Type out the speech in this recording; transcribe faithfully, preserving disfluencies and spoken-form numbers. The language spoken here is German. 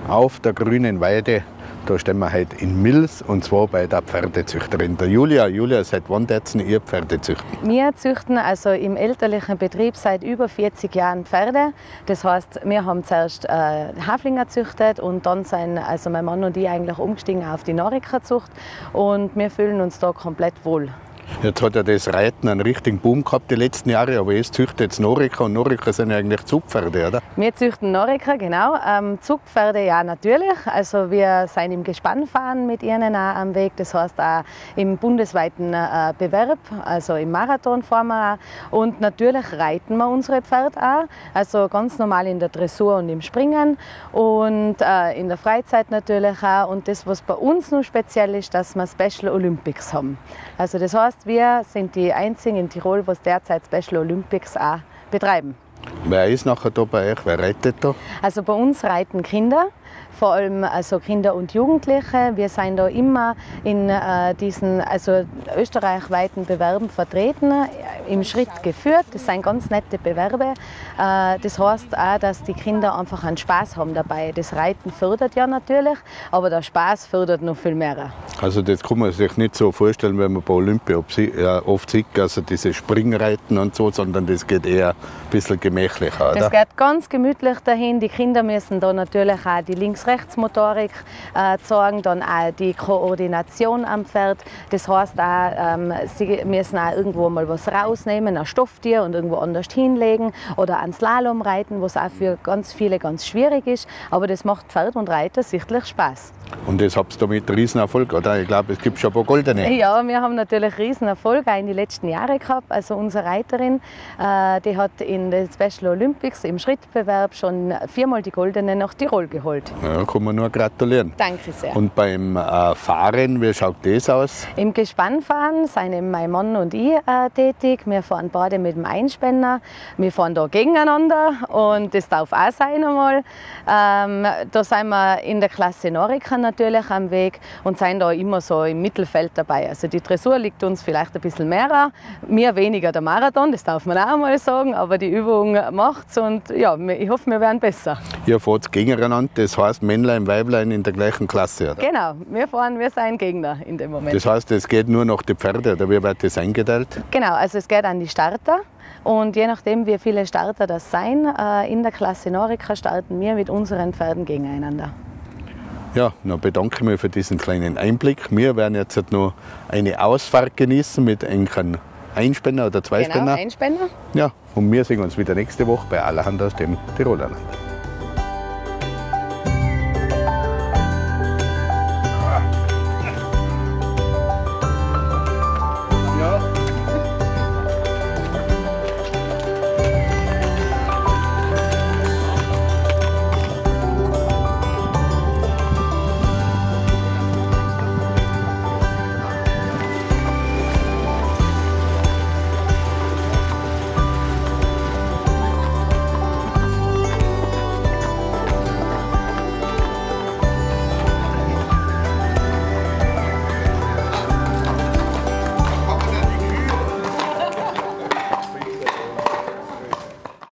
auf der grünen Weide. Da stehen wir heute in Mils und zwar bei der Pferdezüchterin, der Julia. Julia, seit wann dürfen ihr Pferde züchten? Wir züchten also im elterlichen Betrieb seit über vierzig Jahren Pferde. Das heißt, wir haben zuerst äh, Haflinger gezüchtet und dann sind also mein Mann und ich eigentlich umgestiegen auf die Norika-Zucht und wir fühlen uns da komplett wohl. Jetzt hat ja das Reiten einen richtigen Boom gehabt die letzten Jahre, aber jetzt züchtet jetzt Norika und Norika sind ja eigentlich Zugpferde, oder? Wir züchten Norika, genau. Ähm, Zugpferde ja natürlich. Also wir sind im Gespannfahren mit ihnen auch am Weg. Das heißt auch im bundesweiten äh, Bewerb, also im Marathon fahren wir auch. Und natürlich reiten wir unsere Pferde auch. Also ganz normal in der Dressur und im Springen und äh, in der Freizeit natürlich auch. Und das, was bei uns noch speziell ist, dass wir Special Olympics haben. Also das heißt, wir sind die einzigen in Tirol, die derzeit Special Olympics auch betreiben. Wer ist nachher da bei euch? Wer reitet da? Also bei uns reiten Kinder, vor allem also Kinder und Jugendliche. Wir sind da immer in äh, diesen also österreichweiten Bewerben vertreten, im Schritt geführt. Das sind ganz nette Bewerbe. Äh, das heißt auch, dass die Kinder einfach einen Spaß haben dabei. Das Reiten fördert ja natürlich, aber der Spaß fördert noch viel mehr. Also das kann man sich nicht so vorstellen, wenn man bei Olympia oft sieht, also diese Springreiten und so, sondern das geht eher ein bisschen gemächlicher, oder? Das geht ganz gemütlich dahin. Die Kinder müssen da natürlich auch die Links-Rechts-Motorik äh, zeigen, dann auch die Koordination am Pferd. Das heißt auch, ähm, sie müssen auch irgendwo mal was rausnehmen, ein Stofftier und irgendwo anders hinlegen oder einen Slalom reiten, was auch für ganz viele ganz schwierig ist. Aber das macht Pferd und Reiter sichtlich Spaß. Und das habt ihr damit Riesenerfolg, oder? Ich glaube, es gibt schon ein paar Goldene. Ja, wir haben natürlich Riesenerfolg auch in den letzten Jahren gehabt. Also unsere Reiterin, äh, die hat in den Special Olympics im Schrittbewerb schon viermal die Goldene nach Tirol geholt. Ja, kann man nur gratulieren. Danke sehr. Und beim äh, Fahren, wie schaut das aus? Im Gespannfahren sind mein Mann und ich äh, tätig. Wir fahren beide mit dem Einspänner. Wir fahren da gegeneinander und das darf auch sein einmal. Ähm, da sind wir in der Klasse Norika natürlich am Weg und sind da immer so im Mittelfeld dabei. Also die Dressur liegt uns vielleicht ein bisschen mehr, mir weniger der Marathon, das darf man auch mal sagen, aber die Übung macht's und ja, ich hoffe, wir werden besser. Ihr fahrt gegeneinander, das heißt Männlein, Weiblein in der gleichen Klasse, oder? Genau, wir fahren, wir sind Gegner in dem Moment. Das heißt, es geht nur nach den Pferden, oder wie wird das eingeteilt? Genau, also es geht an die Starter. Und je nachdem, wie viele Starter das sein, in der Klasse Norika starten wir mit unseren Pferden gegeneinander. Ja, dann bedanke ich mich für diesen kleinen Einblick. Wir werden jetzt noch eine Ausfahrt genießen mit einem Einspänner oder Zweispänner. Genau, Einspänner. Ja, und wir sehen uns wieder nächste Woche bei Allerhand aus dem Tirolerland.